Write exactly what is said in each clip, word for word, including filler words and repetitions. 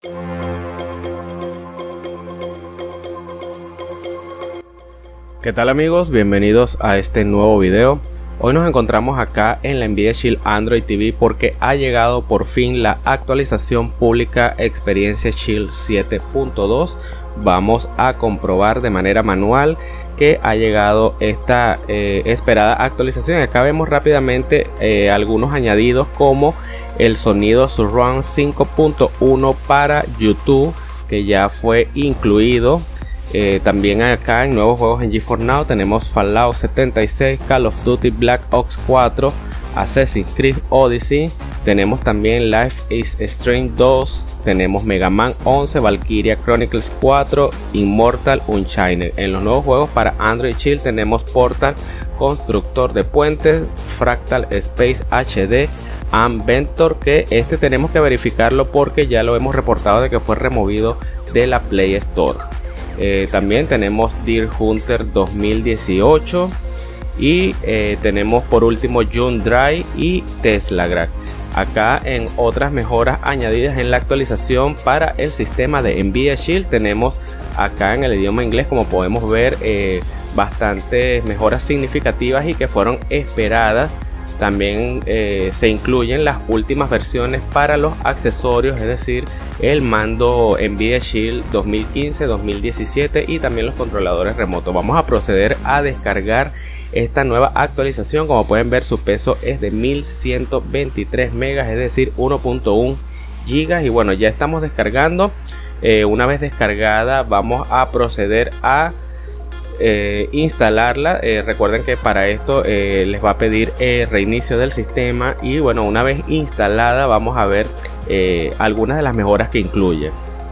¿Qué tal amigos? Bienvenidos a este nuevo video. Hoy nos encontramos acá en la Nvidia Shield Android T V porque ha llegado por fin la actualización pública Experiencia Shield siete punto dos. Vamos a comprobar de manera manual que ha llegado esta eh, esperada actualización. Acá vemos rápidamente eh, algunos añadidos como el sonido Surround cinco punto uno para YouTube, que ya fue incluido. Eh, también acá en nuevos juegos en GeForce Now tenemos Fallout setenta y seis, Call of Duty Black Ops cuatro, Assassin's Creed Odyssey, tenemos también Life is Strange dos, tenemos Mega Man once, Valkyria Chronicles cuatro, Immortal Unchained. En los nuevos juegos para Android Shield tenemos Portal, Constructor de Puentes, Fractal Space H D, Ventor, que este tenemos que verificarlo porque ya lo hemos reportado de que fue removido de la Play Store. Eh, también tenemos Deer Hunter dos mil dieciocho y eh, tenemos por último June Dry y Teslagraph. Acá en otras mejoras añadidas en la actualización para el sistema de Nvidia Shield tenemos acá en el idioma inglés, como podemos ver, eh, bastantes mejoras significativas y que fueron esperadas. También eh, se incluyen las últimas versiones para los accesorios, es decir, el mando Nvidia Shield dos mil quince, dos mil diecisiete y también los controladores remotos. Vamos a proceder a descargar esta nueva actualización. Como pueden ver, su peso es de mil ciento veintitrés megas, es decir, uno punto uno gigas. Y bueno, ya estamos descargando. Eh, una vez descargada, vamos a proceder a Eh, instalarla. Eh, recuerden que para esto eh, les va a pedir el reinicio del sistema y bueno, una vez instalada vamos a ver eh, algunas de las mejoras que incluye.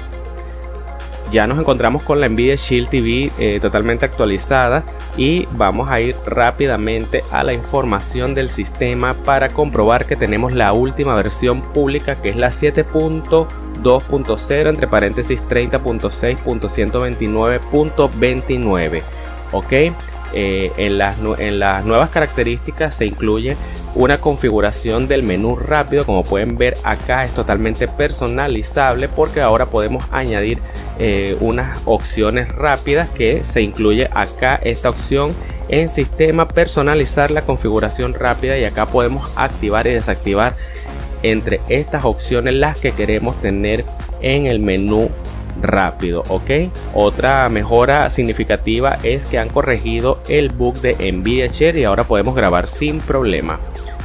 Ya nos encontramos con la Nvidia Shield T V eh, totalmente actualizada y vamos a ir rápidamente a la información del sistema para comprobar que tenemos la última versión pública, que es la siete punto dos punto cero entre paréntesis treinta punto seis punto ciento veintinueve punto veintinueve. Ok, eh, en, las, en las nuevas características se incluye una configuración del menú rápido. Como pueden ver acá, es totalmente personalizable porque ahora podemos añadir eh, unas opciones rápidas, que se incluye acá esta opción en sistema, personalizar la configuración rápida, y acá podemos activar y desactivar entre estas opciones las que queremos tener en el menú rápido. Ok, otra mejora significativa es que han corregido el bug de Nvidia Share y ahora podemos grabar sin problema.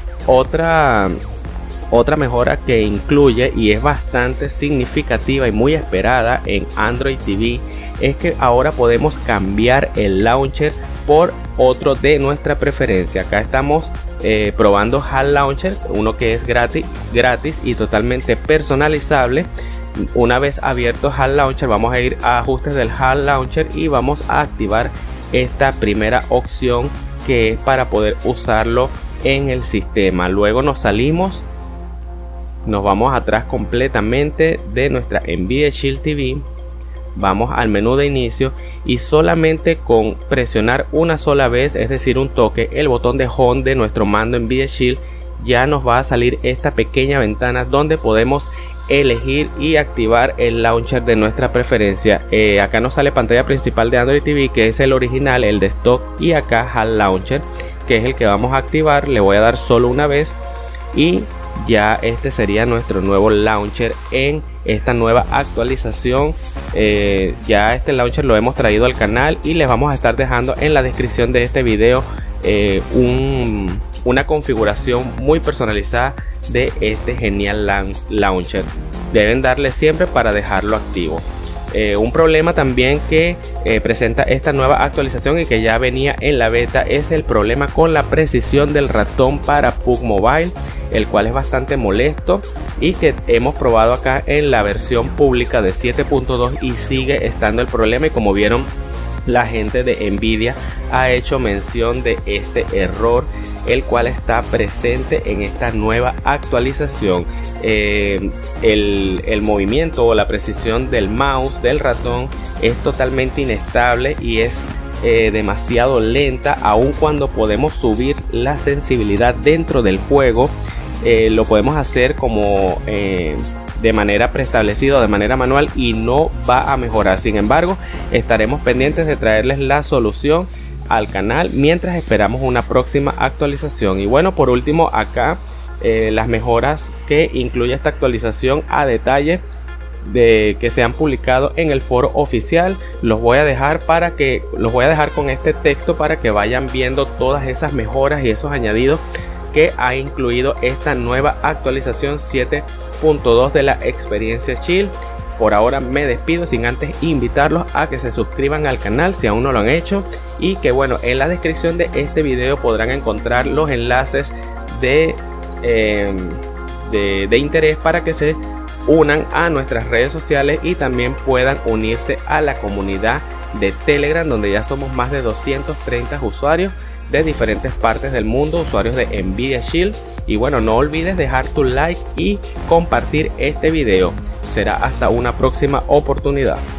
Otra otra mejora que incluye y es bastante significativa y muy esperada en Android T V es que ahora podemos cambiar el launcher por otro de nuestra preferencia. Acá estamos eh, probando HAL Launcher, uno que es gratis, gratis y totalmente personalizable. Una vez abierto HAL Launcher, vamos a ir a ajustes del HAL Launcher y vamos a activar esta primera opción, que es para poder usarlo en el sistema. Luego nos salimos, nos vamos atrás completamente de nuestra Nvidia Shield T V. Vamos al menú de inicio y solamente con presionar una sola vez, es decir un toque, el botón de Home de nuestro mando Nvidia Shield, ya nos va a salir esta pequeña ventana donde podemos elegir y activar el launcher de nuestra preferencia. Eh, acá nos sale pantalla principal de Android T V, que es el original, el de stock, y acá HAL Launcher, que es el que vamos a activar. Le voy a dar solo una vez y ya este sería nuestro nuevo launcher en esta nueva actualización. Eh, ya este launcher lo hemos traído al canal y les vamos a estar dejando en la descripción de este video eh, un, una configuración muy personalizada de este genial launcher. Deben darle siempre para dejarlo activo. Eh, un problema también que eh, presenta esta nueva actualización y que ya venía en la beta es el problema con la precisión del ratón para P U B G Mobile, el cual es bastante molesto y que hemos probado acá en la versión pública de siete punto dos y sigue estando el problema. Y como vieron, la gente de Nvidia ha hecho mención de este error, el cual está presente en esta nueva actualización. Eh, el, el movimiento o la precisión del mouse, del ratón, es totalmente inestable y es eh, demasiado lenta, aun cuando podemos subir la sensibilidad dentro del juego. Eh, lo podemos hacer como eh, de manera preestablecida o de manera manual y no va a mejorar. Sin embargo, estaremos pendientes de traerles la solución al canal mientras esperamos una próxima actualización. Y bueno, por último acá eh, las mejoras que incluye esta actualización a detalle de que se han publicado en el foro oficial, los voy a dejar para que los voy a dejar con este texto para que vayan viendo todas esas mejoras y esos añadidos que ha incluido esta nueva actualización siete punto dos de la experiencia Chill. Por ahora me despido sin antes invitarlos a que se suscriban al canal si aún no lo han hecho, y que bueno, en la descripción de este video podrán encontrar los enlaces de, eh, de, de interés para que se unan a nuestras redes sociales y también puedan unirse a la comunidad de Telegram, donde ya somos más de doscientos treinta usuarios de diferentes partes del mundo, usuarios de Nvidia Shield. Y bueno, no olvides dejar tu like y compartir este video. Será hasta una próxima oportunidad.